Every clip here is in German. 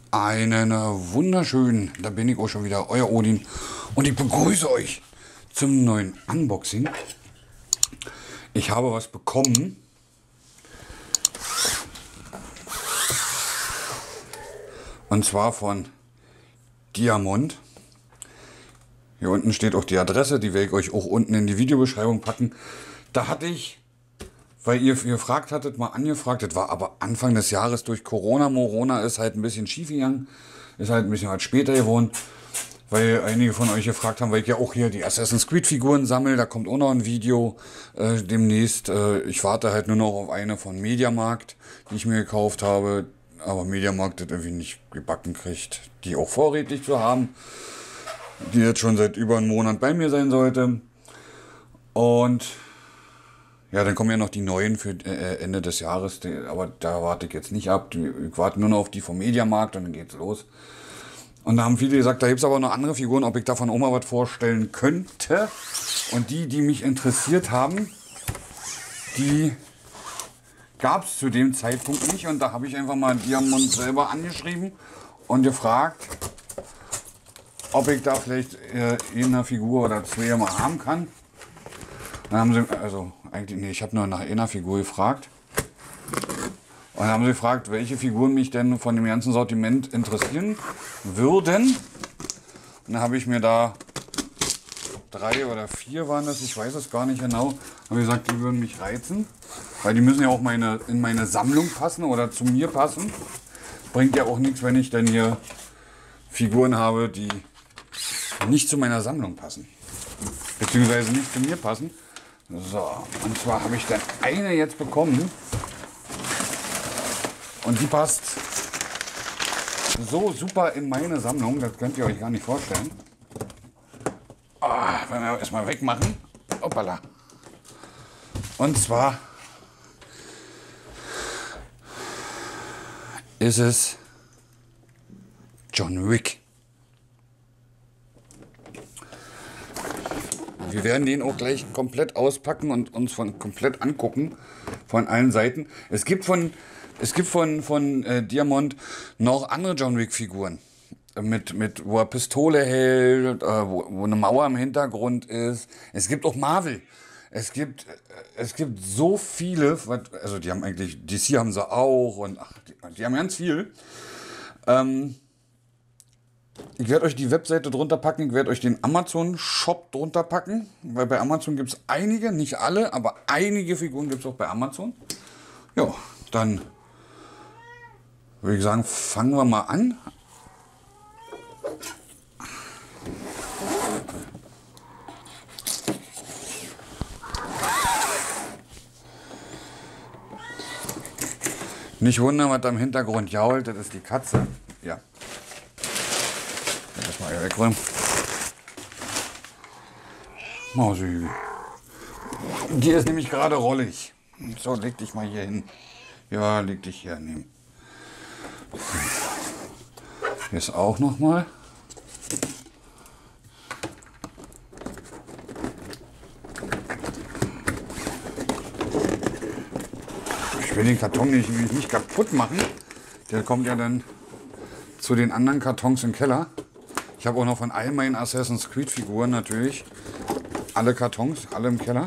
Einen wunderschönen, da bin ich auch schon wieder, euer Odin. Und ich begrüße euch zum neuen Unboxing. Ich habe was bekommen. Und zwar von Diamond. Hier unten steht auch die Adresse, die werde ich euch auch unten in die Videobeschreibung packen. Da hatte ich, weil ihr gefragt hattet, mal angefragt, das war aber Anfang des Jahres durch Corona. Morona ist halt ein bisschen schief gegangen, ist halt ein bisschen halt später geworden, weil einige von euch gefragt haben, weil ich ja auch hier die Assassin's Creed Figuren sammle. Da kommt auch noch ein Video demnächst. Ich warte halt nur noch auf eine von Mediamarkt, die ich mir gekauft habe. Aber Mediamarkt das irgendwie nicht gebacken kriegt, die auch vorrätig zu haben, die jetzt schon seit über einem Monat bei mir sein sollte. Und ja, dann kommen ja noch die neuen für Ende des Jahres, aber da warte ich jetzt nicht ab. Ich warte nur noch auf die vom Mediamarkt und dann geht's los. Und da haben viele gesagt, da gibt es aber noch andere Figuren, ob ich davon auch mal was vorstellen könnte. Und die mich interessiert haben, die gab es zu dem Zeitpunkt nicht. Und da habe ich einfach mal Diamond selber angeschrieben und gefragt, ob ich da vielleicht eine Figur oder zwei mal haben kann. Dann haben sie, also eigentlich, nee, ich habe nur nach einer Figur gefragt. Und dann haben sie gefragt, welche Figuren mich denn von dem ganzen Sortiment interessieren würden. Und dann habe ich mir da 3 oder 4 waren das, ich weiß es gar nicht genau, habe gesagt, die würden mich reizen. Weil die müssen ja auch in meine Sammlung passen oder zu mir passen. Bringt ja auch nichts, wenn ich dann hier Figuren habe, die nicht zu meiner Sammlung passen. Beziehungsweise nicht zu mir passen. So, und zwar habe ich dann eine jetzt bekommen. Und die passt so super in meine Sammlung, das könnt ihr euch gar nicht vorstellen. Wenn wir erstmal wegmachen. Hoppala. Und zwar ist es John Wick. Wir werden den auch gleich komplett auspacken und uns komplett angucken von allen Seiten. Es gibt von Diamond noch andere John Wick Figuren. Wo er Pistole hält, wo eine Mauer im Hintergrund ist. Es gibt auch Marvel. Es gibt so viele, also die haben eigentlich, DC haben sie auch und die haben ganz viel. Ich werde euch die Webseite drunter packen, ich werde euch den Amazon-Shop drunter packen, weil bei Amazon gibt es einige, nicht alle, aber einige Figuren gibt es auch bei Amazon. Ja, dann würde ich sagen, fangen wir mal an. Nicht wundern, was da im Hintergrund jault, das ist die Katze. Ja. Das mal hier wegräumen. Mausi. Die ist nämlich gerade rollig. So, leg dich mal hier hin. Ja, leg dich hier hin. Hier ist auch noch mal. Ich will den Karton nicht kaputt machen. Der kommt ja dann zu den anderen Kartons im Keller. Ich habe auch noch von all meinen Assassin's Creed Figuren natürlich alle Kartons, alle im Keller.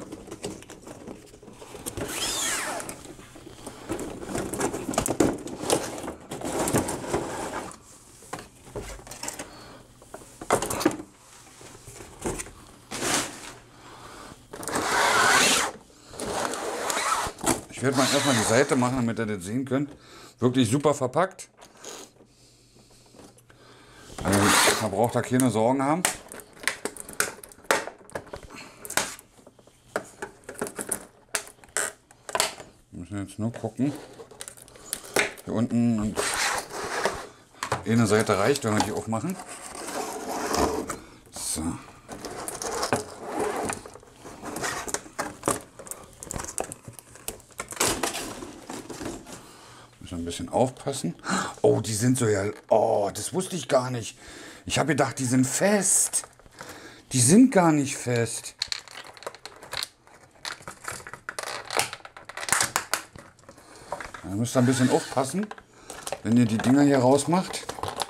Ich werde mal erstmal die Seite machen, damit ihr das sehen könnt. Wirklich super verpackt. Also, man braucht da keine Sorgen haben. Wir müssen jetzt nur gucken. Hier unten und eine Seite reicht, wenn wir die aufmachen. So. Ein bisschen aufpassen. Oh, die sind so ja. Oh, das wusste ich gar nicht. Ich habe gedacht, die sind fest. Die sind gar nicht fest. Da müsst ihr ein bisschen aufpassen, wenn ihr die Dinger hier rausmacht.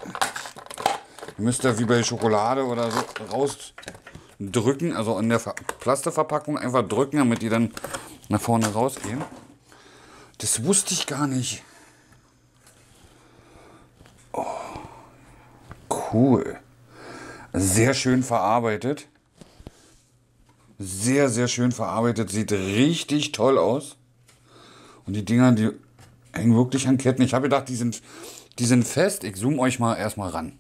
Müsst ihr wie bei Schokolade oder so rausdrücken, also in der Plastikverpackung einfach drücken, damit die dann nach vorne rausgehen. Das wusste ich gar nicht. Oh, cool. Sehr schön verarbeitet. Sehr, sehr schön verarbeitet. Sieht richtig toll aus. Und die Dinger, die hängen wirklich an Ketten. Ich habe gedacht, die sind fest. Ich zoome euch mal erstmal ran.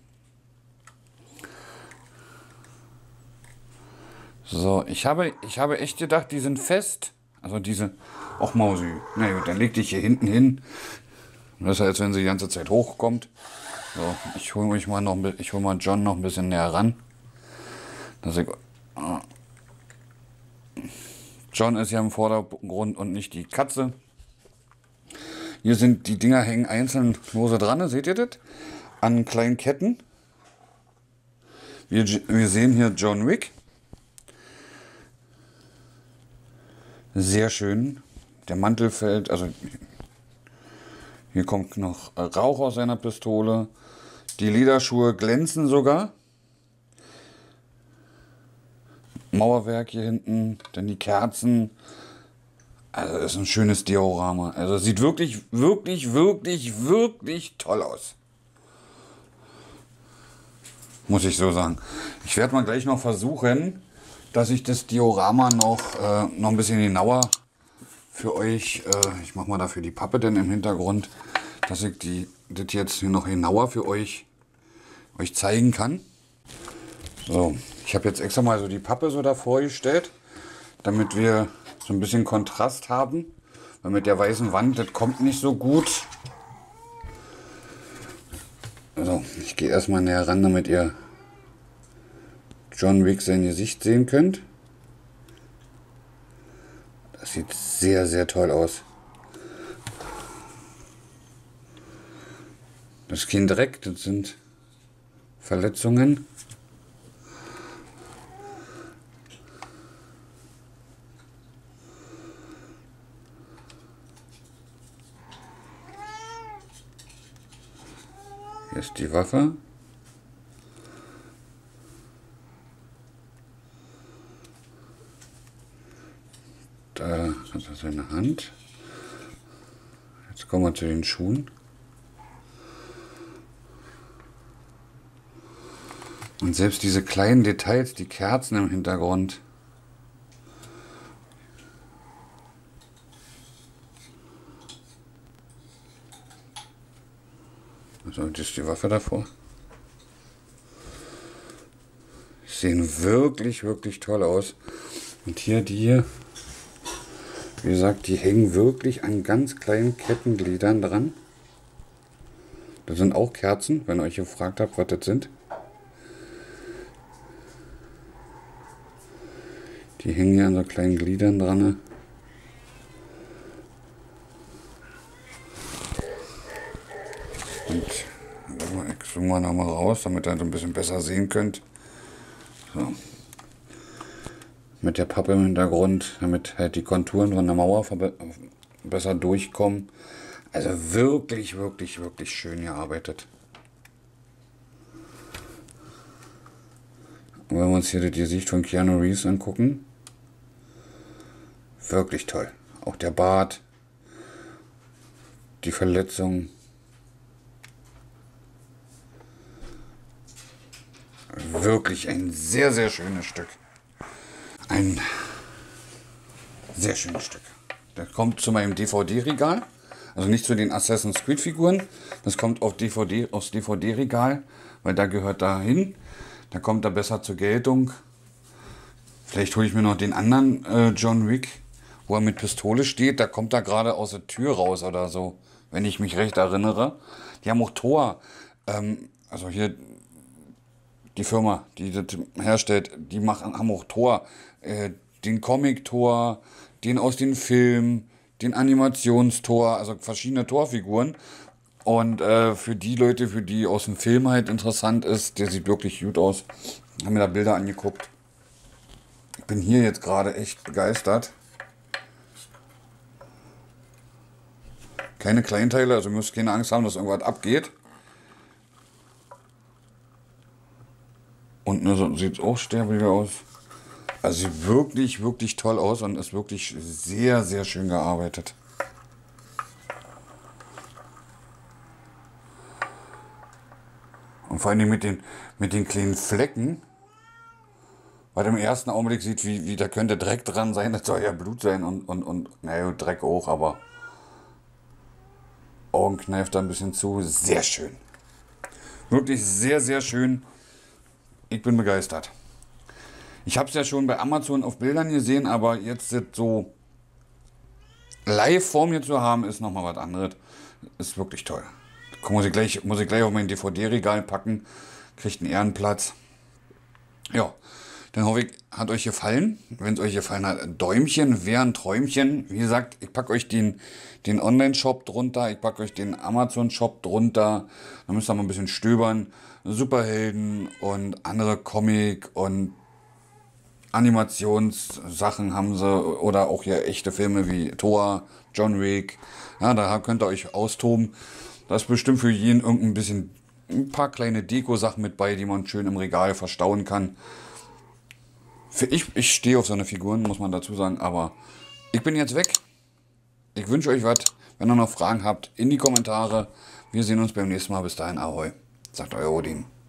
So, ich habe echt gedacht, die sind fest. Also diese... Och Mausi. Na gut, dann leg dich hier hinten hin. Das ist ja, als wenn sie die ganze Zeit hochkommt. So, ich hole mal John noch ein bisschen näher ran. John ist ja im Vordergrund und nicht die Katze. Hier sind die Dinger, hängen einzeln lose dran, seht ihr das? An kleinen Ketten. Wir sehen hier John Wick. Sehr schön. Der Mantel fällt, also hier kommt noch Rauch aus seiner Pistole. Die Lederschuhe glänzen sogar. Mauerwerk hier hinten, dann die Kerzen. Also das ist ein schönes Diorama. Also sieht wirklich, wirklich, wirklich, wirklich toll aus. Muss ich so sagen. Ich werde mal gleich noch versuchen, dass ich das Diorama noch ein bisschen genauer für euch, ich mache mal dafür die Pappe denn im Hintergrund, dass ich das jetzt hier noch genauer für euch zeigen kann. So, ich habe jetzt extra mal so die Pappe so davor gestellt, damit wir so ein bisschen Kontrast haben. Weil mit der weißen Wand, das kommt nicht so gut. Also, ich gehe erstmal näher ran, damit ihr John Wick sein Gesicht sehen könnt. Das sieht sehr, sehr toll aus. Das ist kein Dreck, das sind Verletzungen. Hier ist die Waffe. Da hat er seine Hand. Jetzt kommen wir zu den Schuhen. Und selbst diese kleinen Details, die Kerzen im Hintergrund. Also das ist die Waffe davor. Die sehen wirklich, wirklich toll aus. Und hier die, wie gesagt, die hängen wirklich an ganz kleinen Kettengliedern dran. Das sind auch Kerzen, wenn ihr euch gefragt habt, was das sind. Die hängen hier an so kleinen Gliedern dran. Und ich zoome mal nochmal raus, damit ihr so ein bisschen besser sehen könnt. So. Mit der Pappe im Hintergrund, damit halt die Konturen von der Mauer besser durchkommen. Also wirklich, wirklich, wirklich schön gearbeitet. Und wenn wir uns hier das Gesicht von Keanu Reeves angucken, wirklich toll. Auch der Bart, die Verletzung. Wirklich ein sehr, sehr schönes Stück. Ein sehr schönes Stück. Das kommt zu meinem DVD-Regal. Also nicht zu den Assassin's Creed Figuren. Das kommt aufs DVD-Regal, weil da gehört da hin. Da kommt er besser zur Geltung. Vielleicht hole ich mir noch den anderen John Wick, wo er mit Pistole steht. Da kommt er gerade aus der Tür raus oder so, wenn ich mich recht erinnere. Die haben auch Thor. Also hier die Firma, die das herstellt, die haben auch Thor. Den Comic-Thor, den aus den Filmen, den Animationstor, also verschiedene Torfiguren. Und für die Leute, für die aus dem Film halt interessant ist, der sieht wirklich gut aus. Ich habe mir da Bilder angeguckt. Ich bin hier jetzt gerade echt begeistert. Keine Kleinteile, also ihr müsst keine Angst haben, dass irgendwas abgeht. unten sieht es auch sterblicher aus. Also sieht wirklich, wirklich toll aus und ist wirklich sehr, sehr schön gearbeitet. Und vor allem mit den kleinen Flecken, weil im ersten Augenblick sieht, wie da könnte Dreck dran sein, das soll ja Blut sein und naja, Dreck auch, aber Augen kneift da ein bisschen zu. Sehr schön. Wirklich sehr, sehr schön. Ich bin begeistert. Ich habe es ja schon bei Amazon auf Bildern gesehen, aber jetzt so live vor mir zu haben, ist nochmal was anderes. Ist wirklich toll. Muss ich gleich auf mein DVD-Regal packen. Kriegt einen Ehrenplatz. Ja, dann hoffe ich, hat euch gefallen. Wenn es euch gefallen hat, ein Däumchen wäre ein Träumchen. Wie gesagt, ich packe euch den Online-Shop drunter. Ich packe euch den Amazon-Shop drunter. Da müsst ihr mal ein bisschen stöbern. Superhelden und andere Comic- und Animationssachen haben sie. Oder auch hier echte Filme wie Thor, John Wick. Ja, da könnt ihr euch austoben. Da ist bestimmt für jeden ein paar kleine Deko-Sachen mit bei, die man schön im Regal verstauen kann. Ich stehe auf so eine Figuren, muss man dazu sagen, aber ich bin jetzt weg. Ich wünsche euch was. Wenn ihr noch Fragen habt, in die Kommentare. Wir sehen uns beim nächsten Mal. Bis dahin, Ahoi. Sagt euer Odin.